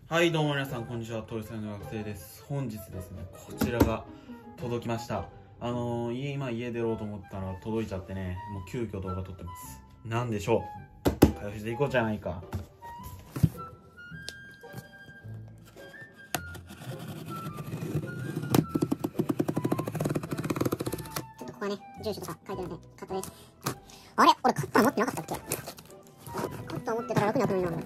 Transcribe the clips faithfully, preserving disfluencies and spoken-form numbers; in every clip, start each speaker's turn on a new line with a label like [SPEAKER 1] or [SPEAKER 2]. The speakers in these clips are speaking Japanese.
[SPEAKER 1] はい、どうも皆さん、こんにちは。トイサイの学生です。本日ですね、こちらが届きました。あのー、家、今家出ろうと思ったら届いちゃってね、もう急遽動画撮ってます。なんでしょう。開封していこうじゃないか。
[SPEAKER 2] ちょっとここはね、住所とか書いてるんで、カットです。あれ俺カッター持ってなかったっけ？カッター持ってたら楽に開くのにな。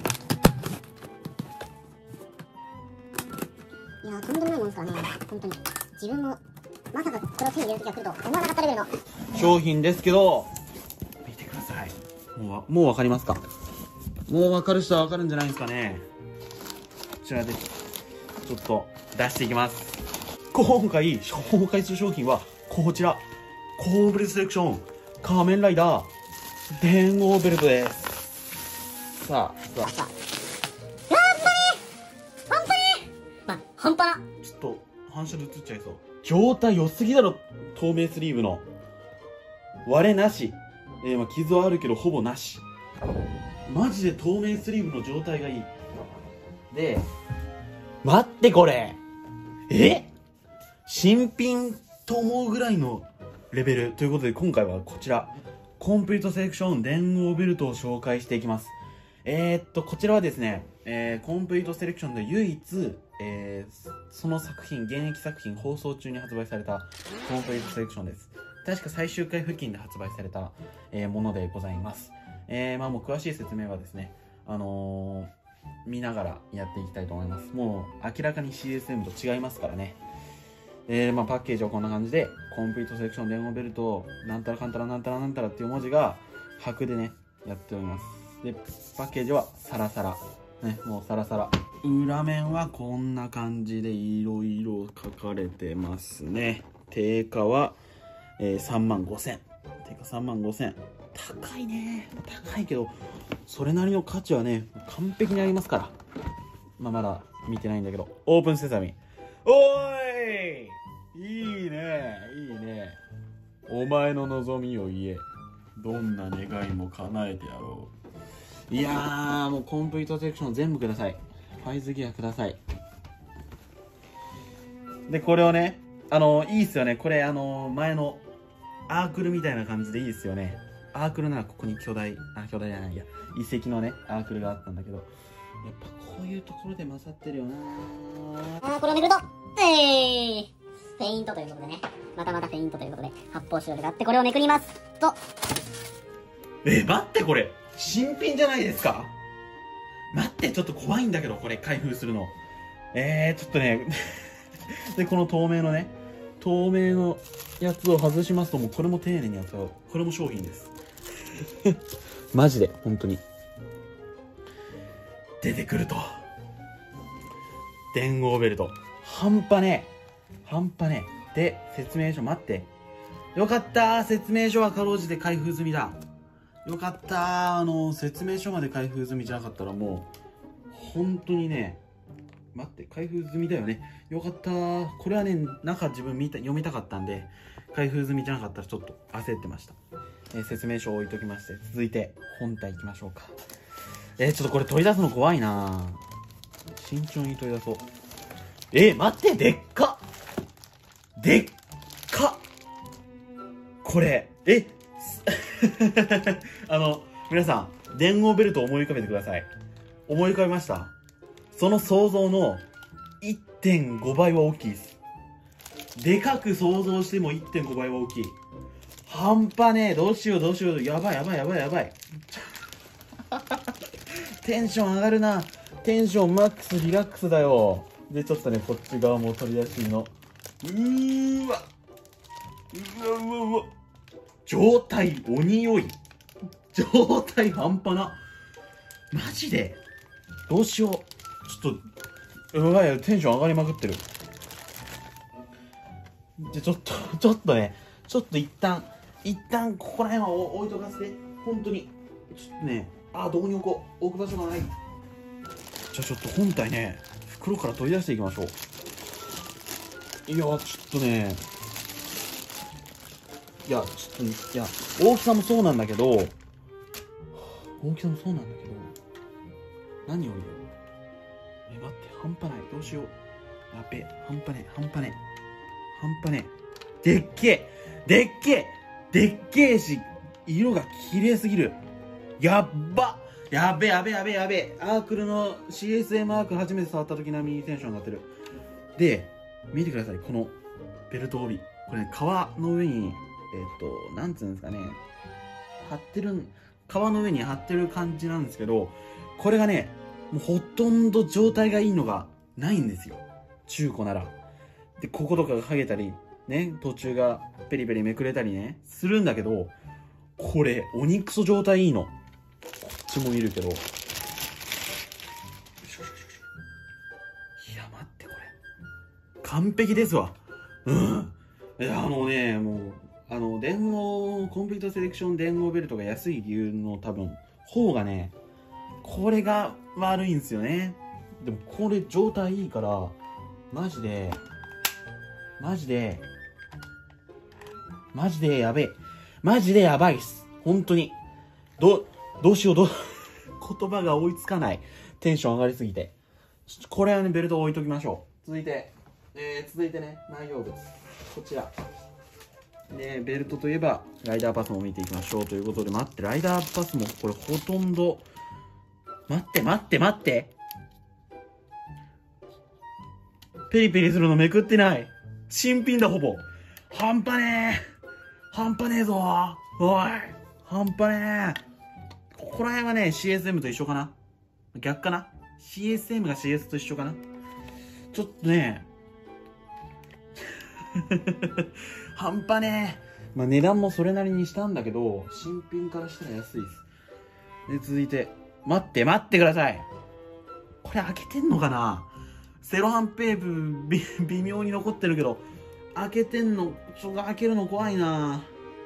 [SPEAKER 2] いやー、とんでもないもんですからね、本当に。自分も、まさかこれを手に入れる時が来ると思わなかったレベルの
[SPEAKER 1] 商品ですけど、見てください。もうわ、もうわかりますか？もうわかる人はわかるんじゃないですかね。こちらで、ちょっと出していきます。今回、紹介する商品は、こちら。コーブレセレクション、仮面ライダー、電王ベルトです。さあ、さあ。
[SPEAKER 2] やっぱね半端ねまあ、半端な
[SPEAKER 1] ちょっと、反射で映っちゃいそう。状態良すぎだろ、透明スリーブの。割れなし。えー、まあ、傷はあるけど、ほぼなし。マジで透明スリーブの状態がいい。で、待ってこれえ新品と思うぐらいのレベルということで、今回はこちらコンプリートセレクション電王ベルトを紹介していきます。えー、っとこちらはですね、えー、コンプリートセレクションで唯一、えー、その作品現役作品放送中に発売されたコンプリートセレクションです。確か最終回付近で発売された、えー、ものでございます。えー、まあもう詳しい説明はですね、あのー、見ながらやっていきたいと思います。もう明らかに シーエスエム と違いますからね。えー、まあパッケージはこんな感じで、コンプリートセレクション電王ベルト、なんたらかんたらなんたらなんたらっていう文字が白でね、やっております。で、パッケージはサラサラ。ね、もうサラサラ。裏面はこんな感じでいろいろ書かれてますね。定価は、えー、さんまんごせん。定価さんまんごせん。高いね。高いけど、それなりの価値はね、完璧にありますから。まあまだ見てないんだけど。オープンセサミ。おーいいいね、いいね。お前の望みを言え。どんな願いも叶えてやろう。いやー、もうコンプリートセレクション全部ください。ファイズギアください。で、これをね、あの、いいっすよね。これ、あの、前のアークルみたいな感じでいいっすよね。アークルならここに巨大、あ、巨大じゃないや、遺跡のね、アークルがあったんだけど、やっぱこういうところで勝ってるよな
[SPEAKER 2] あー、これをめくるとえーフェイントということでね、またまたフェイントということで発泡スチロールがあって、これをめくりますと、
[SPEAKER 1] え、待ってこれ新品じゃないですか。待って、ちょっと怖いんだけど、これ開封するの。えー、ちょっとねで、この透明のね、透明のやつを外しますと、もうこれも丁寧に扱う。これも商品ですマジで本当に出てくると電王ベルト半端ねえ半端ねえ。で、説明書待って。よかったー、説明書はかろうじて開封済みだ。よかったー、あのー、説明書まで開封済みじゃなかったらもう本当にね、待って、開封済みだよね。よかったー。これはね、中自分見た読みたかったんで、開封済みじゃなかったらちょっと焦ってました。えー、説明書を置いときまして、続いて本体いきましょうか。えー、ちょっとこれ取り出すの怖いなー。慎重に取り出そう。えー、待って、でっかでっかこれ、えあの、皆さん、電王ベルトを思い浮かべてください。思い浮かべました？その想像の いってんご 倍は大きいです。でかく想像しても いってんご 倍は大きい。半端ねえ。どうしようどうしよう。やばいやばいやばいやばい。テンション上がるな。テンションマックスリラックスだよ。で、ちょっとね、こっち側も取り出しの。うーわ。うわうわうわ。状態、お匂い。状態半端な。マジでどうしよう。ちょっと、うわい、テンション上がりまくってる。じゃ、ちょっと、ちょっとね、ちょっと一旦、一旦ここら辺は置いとかせて。本当に。ちょっとね、あ、どこに置こう。置く場所がない。じゃあちょっと本体ね、袋から取り出していきましょう。いや、ちょっとね、いや、ちょっと、いや、大きさもそうなんだけど、大きさもそうなんだけど、何より、え、 半端ない。どうしよう。やべ、半端ねえ、半端ねえ。半端ねえ。でっけえでっけえでっけえし、色が綺麗すぎる。やっばやべやべやべやべアークルの シーエスエム アーク初めて触った時並みにテンション上がってる。で、見てください。このベルト帯。これね、革の上に、えっと、なんつうんですかね。貼ってる、革の上に貼ってる感じなんですけど、これがね、もうほとんど状態がいいのがないんですよ。中古なら。で、こことかが剥げたり、ね、途中がペリペリめくれたりね、するんだけど、これ、鬼クソ状態いいの。こっちも見るけど。いや、待って、これ。完璧ですわ。うん。いや、あのね、もう、あの、電王、コンプリートセレクション電王ベルトが安い理由の多分、方がね、これが悪いんですよね。でも、これ状態いいから、マジで、マジで、マジでやべえ。マジでやばいっす。本当に。ど、どうしよう、どう、言葉が追いつかない。テンション上がりすぎて。これはね、ベルトを置いときましょう。続いて、えー、続いてね、内容物。こちら。ね、ベルトといえば、ライダーパスも見ていきましょうということで、待って、ライダーパスもこれほとんど、待って待って待って。ペリペリするのめくってない。新品だ、ほぼ。半端ねえ。半端ねえぞ。おい。半端ねえ。ここら辺はね、シーエスエム と一緒かな。逆かな。シーエスエム が シーエス と一緒かな。ちょっとね、半端ねえ。まあ値段もそれなりにしたんだけど、新品からしたら安いです。で、続いて、待って待ってください。これ開けてんのかな。セロハンテープび微妙に残ってるけど、開けてんの、ちょっと開けるの怖いな。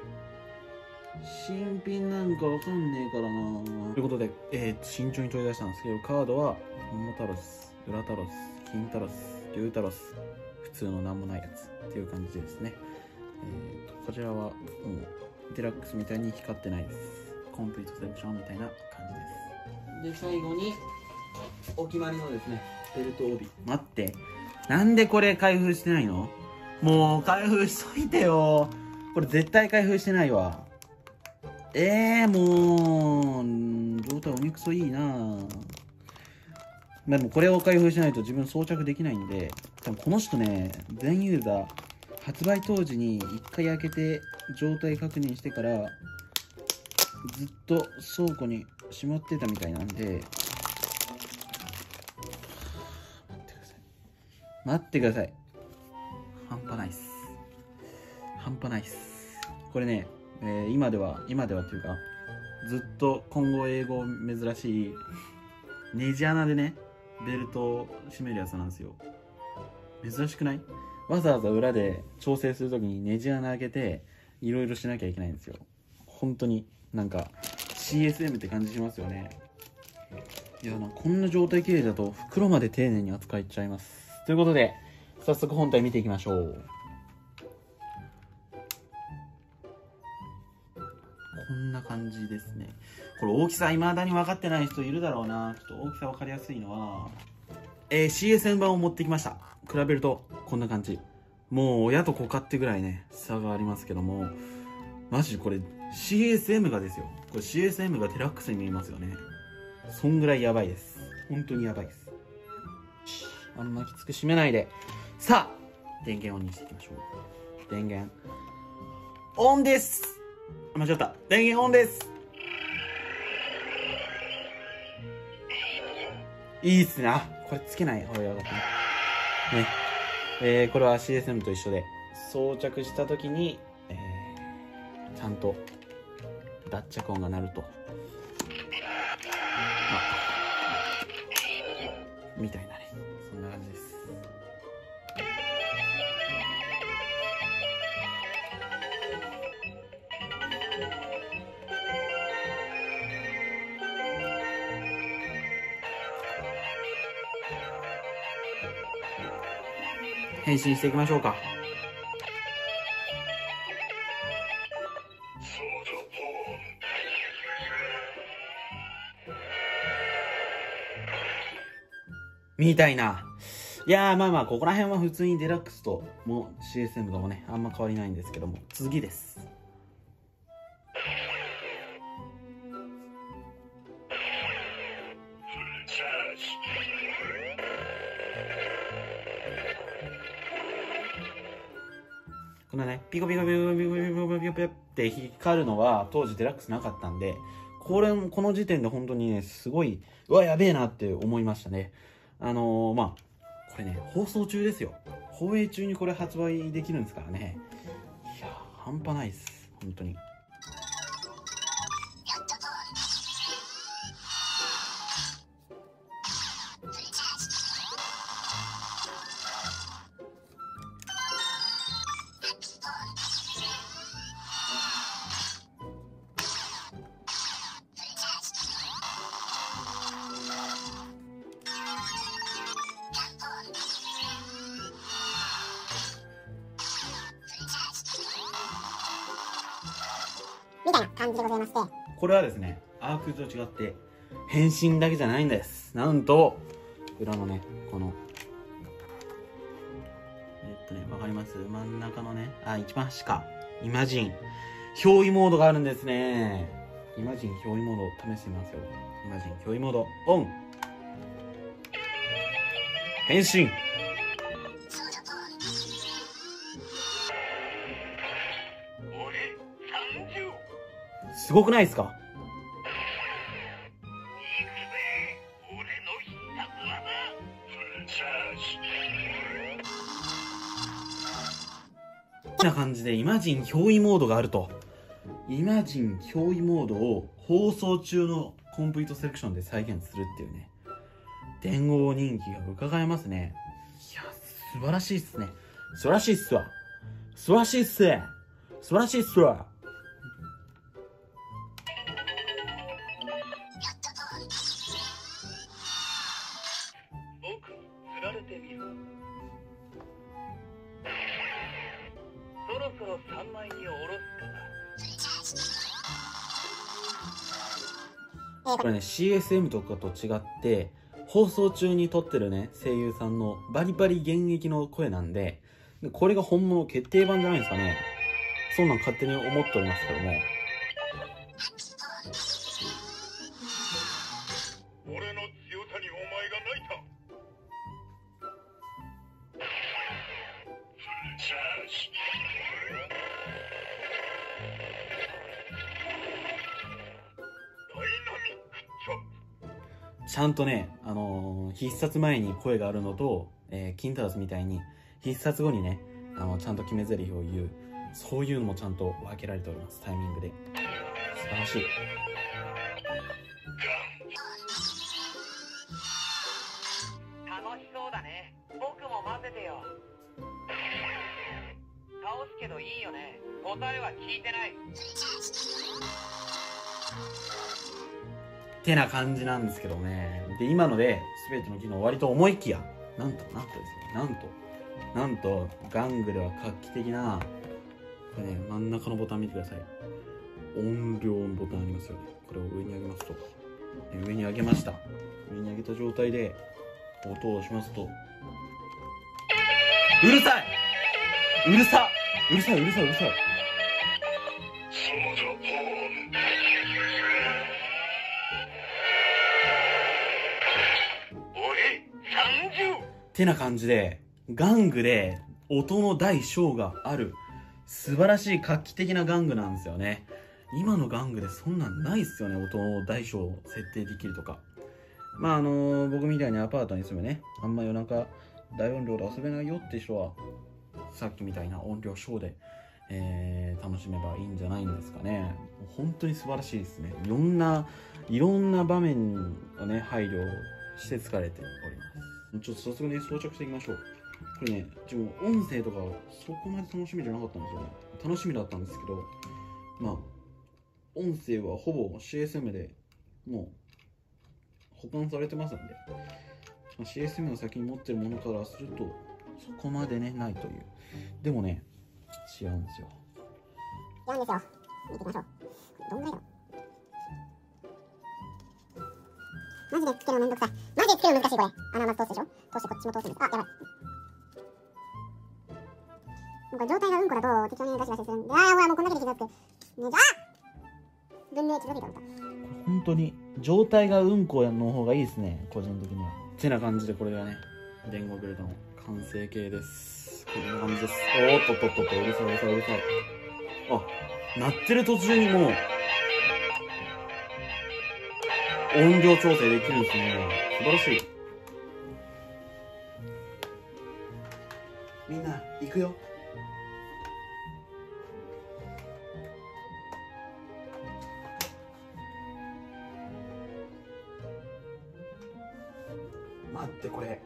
[SPEAKER 1] 新品なんかわかんねえからな。ということで、えー、慎重に取り出したんですけど、カードは、桃タロス、裏タロス、金タロス、竜タロス、普通のなんもないやつっていう感じでですね。えーと、こちらは、もう、デラックスみたいに光ってないです。コンプリートセレクションみたいな感じです。で、最後に、お決まりのですね、ベルト帯。待って。なんでこれ開封してないの？もう開封しといてよ。これ絶対開封してないわ。えー、もう、状態お肉そいいな。まあでもこれを開封しないと自分装着できないんで、多分この人ね、全ユーザー、発売当時に一回開けて状態確認してから、ずっと倉庫にしまってたみたいなんで、待ってください。半端ないっす。半端ないっす。これね、えー、今では、今ではというか、ずっと今後英語珍しい、ネジ穴でね、ベルトを締めるやつなんですよ。珍しくない？わざわざ裏で調整するときにネジ穴開けて、いろいろしなきゃいけないんですよ。本当に、なんか、シーエスエム って感じしますよね。いや、なんかこんな状態綺麗だと、袋まで丁寧に扱っちゃいます。ということで、早速本体見ていきましょう。こんな感じですね。これ大きさ未だに分かってない人いるだろうな。ちょっと大きさ分かりやすいのは、えー、シーエスエム 版を持ってきました。比べるとこんな感じ。もう親と子買ってぐらいね、差がありますけども、マジこれ シーエスエム がですよ。これ シーエスエム がデラックスに見えますよね。そんぐらいやばいです。本当にやばいです。あんまきつく締めないで。さあ、電源オンにしていきましょう。電源、オンです。間違った。電源オンです。いいっすな。これつけない方がよかったね。ね。えー、これは シーエスエム と一緒で、装着したときに、えー、ちゃんと脱着音が鳴ると。みたいなね。そんな感じです。変身していきましょうか。 みたいな。いやー、まあまあ、ここら辺は普通にデラックスとも シーエスエム ともね、あんま変わりないんですけども、次です。このね、ピコピコピコピコピコピコピコピコって光るのは当時デラックスなかったんで、これ、この時点で本当にね、すごい、うわ、やべえなって思いましたね。あのー、まあ、これね、放送中ですよ。放映中にこれ発売できるんですからね。いや、半端ないです。本当に。
[SPEAKER 2] みたいな感じでございまして、
[SPEAKER 1] これはですね、アークと違って変身だけじゃないんです。なんと裏のね、このえっとね、わかります？真ん中のね、あ、一番端か、イマジン憑依モードがあるんですね。イマジン憑依モードを試してみますよ。イマジン憑依モードオン。変身。すごくないですか？こんな感じでイマジン憑依モードがあると。イマジン憑依モードを放送中のコンプリートセレクションで再現するっていうね、伝言人気が伺えますね。いや、素晴らしいっすね。素晴らしいっすわ。素晴らしいっす。素晴らしいっすわ。
[SPEAKER 3] 僕、釣られてみる。そろそろさんまいにおろすかな。
[SPEAKER 1] これね、シーエスエム とかと違って放送中に撮ってるね、声優さんのバリバリ現役の声なんで、これが本物決定版じゃないですかね。そんなん勝手に思っておりますけども。
[SPEAKER 3] 俺の強さにお前が泣いた。チャージ。ダイナミックチョップ。
[SPEAKER 1] ちゃんとね、あのー、必殺前に声があるのと、えー、キンタラスみたいに必殺後にね、あのちゃんと決め台詞を言う、そういうのもちゃんと分けられております。タイミングで素晴らしい。
[SPEAKER 3] 楽しそうだね。僕も混ぜてよ。倒すけどいいよね。答えは聞いてない。
[SPEAKER 1] てな感じなんですけどね。で、今ので全ての機能終わりと思いきや、なんとなんとですね、なんとなんと玩具では画期的な、これね、真ん中のボタン見てください。音量のボタンありますよね。これを上に上げますと、上に上げました。上に上げた状態で音を押しますと、うるさいうるさうるさいうるさいうるさい。てな感じで、玩具で音の大小がある素晴らしい画期的な玩具なんですよね。今の玩具でそんなんないっすよね。音の大小を設定できるとか。まああのー、僕みたいにアパートに住むね、あんま夜中大音量で遊べないよって人は、さっきみたいな音量小で、えー、楽しめばいいんじゃないんですかね。本当に素晴らしいですね。いろんないろんな場面をね、配慮して使われております。ちょっと早速ね、装着していきましょう。これね、自分音声とかそこまで楽しみじゃなかったんですよね。楽しみだったんですけど、まあ音声はほぼ シーエスエム でもう保管されてますんで、まあ、シーエスエム の先に持ってるものからするとそこまでねないという。でもね、違うんですよ。
[SPEAKER 2] 違うんですよ。見ていきましょう。どんぐらいだろう。マジでつけるのめんどくさい。マジけつけるの難しい、これ。穴まず通すでしょ。通してこっちも通すんです。あ、やばい。これ状態がうんこだと適当にガシガシするんで、あー、ほら、もうこんだけで傷がつく。ねじゃあ分類傷ついたこと。
[SPEAKER 1] 本当に状態がうんこの方がいいですね、個人的には。てな感じで、これがね、電動ベルトの完成形です。こんな感じです。おーっとっとっとっと、うるさいうるさいうるさい。あ、鳴ってる途中にもう音量調整できるんですね。素晴らしい。みんな行くよ。待って、これ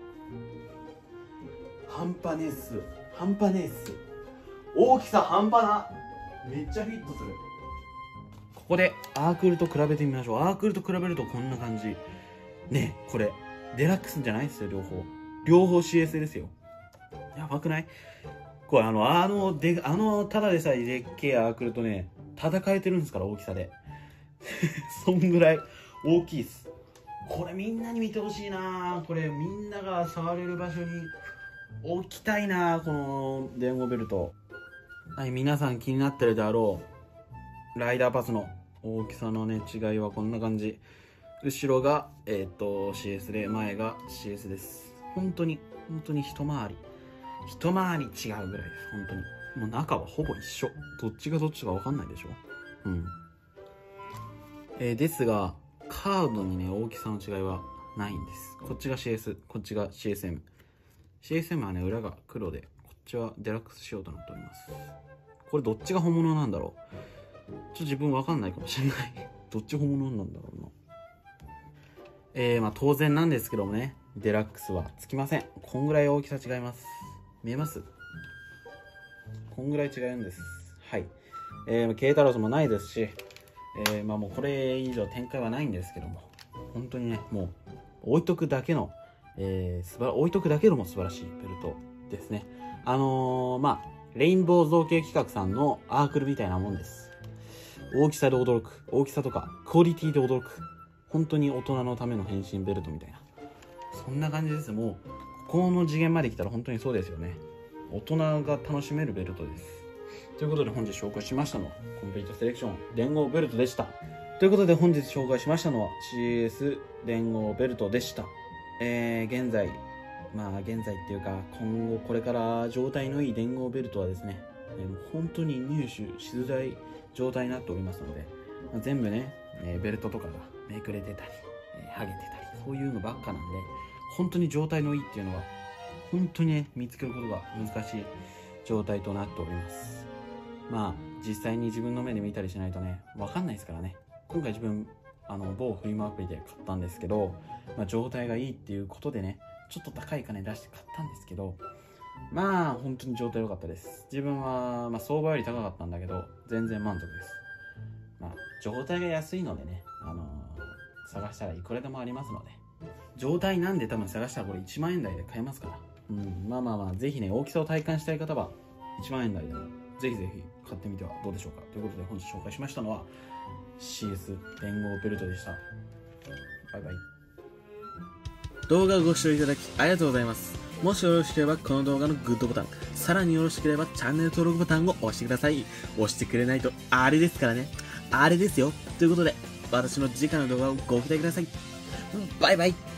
[SPEAKER 1] 半端ねえっす。半端ねえっす。大きさ半端な。めっちゃフィットする。ここでアークルと比べてみましょう。アークルと比べるとこんな感じね。えこれデラックスじゃないですよ。両方両方 シーエス ですよ。やばくない？これあのあのであのただでさえでっけえアークルとね戦えてるんですから、大きさでそんぐらい大きいっす。これみんなに見てほしいな。これみんなが触れる場所に置きたいな、この電動ベルト。はい、皆さん気になってるであろうライダーパスの大きさのね違いはこんな感じ。後ろがえっと シーエス で、前が シーエス です。本当に本当に一回り一回り違うぐらいです。本当にもう中はほぼ一緒。どっちがどっちか分かんないでしょ。うん、えー、ですがカードにね大きさの違いはないんです。こっちが シーエス、 こっちが シーエスエム。 シーエスエム はね裏が黒で、こっちはデラックス仕様となっております。これどっちが本物なんだろう。ちょっと自分わかんないかもしれないどっち本物なんだろうな。えー、まあ当然なんですけどもね、デラックスはつきません。こんぐらい大きさ違います。見えます？こんぐらい違うんです。はい。えー、ケイタロスもないですし、えー、まあもうこれ以上展開はないんですけども、本当にねもう置いとくだけの、えー、すば置いとくだけでも素晴らしいベルトですね。あのー、まあレインボー造形企画さんのアークルみたいなもんです。大きさで驚く、大きさとかクオリティで驚く、本当に大人のための変身ベルトみたいな、そんな感じです。もうここの次元まで来たら本当にそうですよね。大人が楽しめるベルトです。ということで本日紹介しましたのはコンプリートセレクション電動ベルトでした。ということで本日紹介しましたのは シーエス 電動ベルトでした。えー、現在まあ現在っていうか今後これから状態のいい電動ベルトはですね、えー、もう本当に入手しづらい状態になっておりますので、まあ、全部ね、えー、ベルトとかがめくれてたり、えー、剥げてたり、そういうのばっかなんで、本当に状態のいいっていうのは本当にね見つけることが難しい状態となっております。まあ実際に自分の目で見たりしないとね分かんないですからね。今回自分あの某フリマアプリで買ったんですけど、まあ、状態がいいっていうことでねちょっと高い金出して買ったんですけど、まあ本当に状態良かったです。自分は、まあ、相場より高かったんだけど全然満足です。まあ状態が安いのでね、あのー、探したらいくらでもありますので、状態なんで多分探したらこれいちまんえん台で買えますから、うん、まあまあまあぜひね大きさを体感したい方はいちまんえん台でもぜひぜひ買ってみてはどうでしょうか。ということで本日紹介しましたのは シーエス 電動ベルトでした。バイバイ。動画をご視聴いただきありがとうございます。もしよろしければこの動画のグッドボタン、さらによろしければチャンネル登録ボタンを押してください。押してくれないとあれですからね。あれですよ。ということで私の次回の動画をご期待ください。バイバイ。